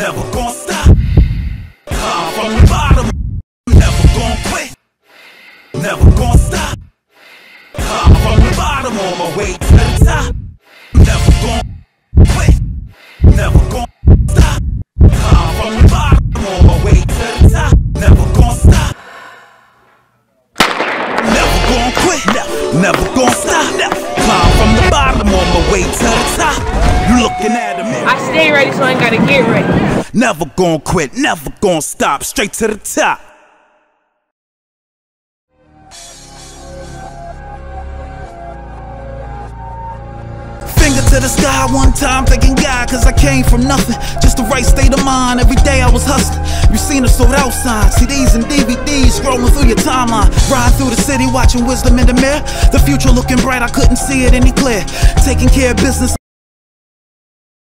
never gonna stop. Climb from the bottom, never gonna quit, never gonna stop. Climb from the bottom on my way to the top, never gonna quit, never gonna stop. Climb from the bottom on my way to the top, never gonna stop. Never gonna quit, never gonna stop. Climb from the bottom on my way to the top. You looking at a man. I stay ready, so I ain't gotta get ready. Never gonna quit, never gonna stop. Straight to the top. Finger to the sky one time, thanking God, cause I came from nothing. Just the right state of mind, every day I was hustling. You seen the sold out signs, CDs and DVDs scrolling through your timeline. Ride through the city, watching wisdom in the mirror. The future looking bright, I couldn't see it any clear. Taking care of business.